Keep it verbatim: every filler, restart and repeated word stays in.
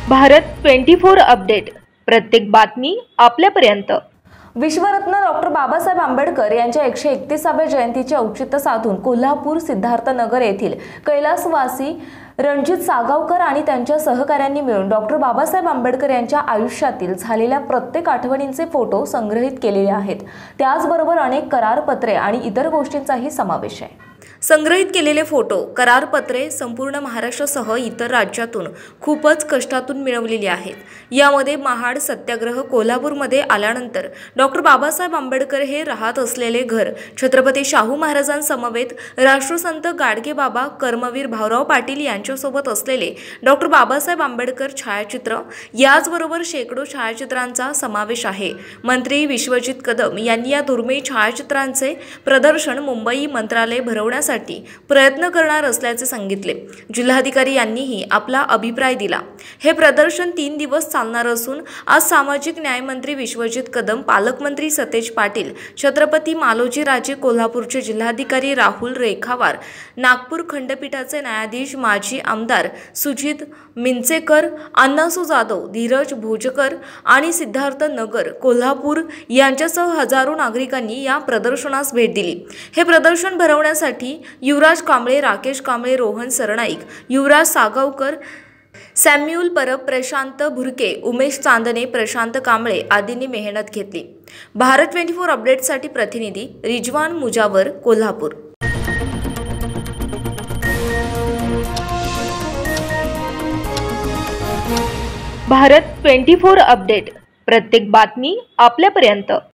Bharat twenty four update, प्रत्येक बातमी आपल्यापर्यंत। विश्वरत्न डॉक्टर बाबासाहेब आंबेडकर यांच्या एकशे एकतीसाव्या जयंतीचे औचित्य साधून कोल्हापूर सिद्धार्थनगर येथील कैलासवासी रणजित सागावकर आणि त्यांच्या सहकाऱ्यांनी मिळून डॉक्टर बाबासाहेब आंबेडकर यांच्या आयुष्यातील झालेल्या प्रत्येक आठवणींचे फोटो संग्रहित केलेले आहेत। त्याचबरोबर अनेक करारपत्रे आणि इतर गोष्टींचाही समावेश आहे। संग्रहित केलेले फोटो, करारपत्रे संपूर्ण महाराष्ट्रासह इतर राज्यातून खूपच कष्टातून मिळवलेली आहेत। यामध्ये महाड सत्याग्रह कोल्हापूरमध्ये आल्यानंतर डॉक्टर बाबासाहेब आंबेडकर हे राहत असलेले घर, छत्रपती शाहू महाराजांसमवेत राष्ट्रसंत गाडगे बाबा, कर्मवीर भाऊराव पाटील यांच्यासोबत असलेले डॉक्टर बाबासाहेब आंबेडकर छायाचित्र, याचबरोबर शेकडो छायाचित्रांचा समावेश आहे। मंत्री विश्वजित कदम यांनी या दुर्मिळ छायाचित्रांचे प्रदर्शन मुंबई मंत्रालय भरवण्यासाठी प्रयत्न करणार असल्याचे सांगितले। जिल्हाधिकारी यांनीही आपला अभिप्राय दिला। हे प्रदर्शन तीन दिवस चालणार असून आज सामाजिक न्याय मंत्री विश्वजित कदम, पालकमंत्री सतेज पाटील, छत्रपती मालोजी राजे, कोल्हापूरचे जिल्हाधिकारी राहुल रेखावार, नागपूर खंडपीठाचे न्यायाधीश माजी आमदार सुजित मिंचेकर, अण्णासू जाधव, धीरज भोजकर आणि सिद्धार्थ नगर कोल्हापूर यांच्यासह हजारो नागरिकांनी या प्रदर्शनास भेट दिली। हे प्रदर्शन भरवण्यासाठी युवराज कांबळे, राकेश कांबळे, रोहन सरनाईक, युवराज सागावकर, सॅम्युअल परब, प्रशांत भुरके, उमेश चांदणे, प्रशांत कांबळे आदींनी मेहनत घेतली। भारत ट्वेंटी फोर अपडेटसाठी प्रतिनिधी Rizwan Mujawar, Kolhapur. Bharat twenty four update, प्रत्येक बातमी आपल्यापर्यंत।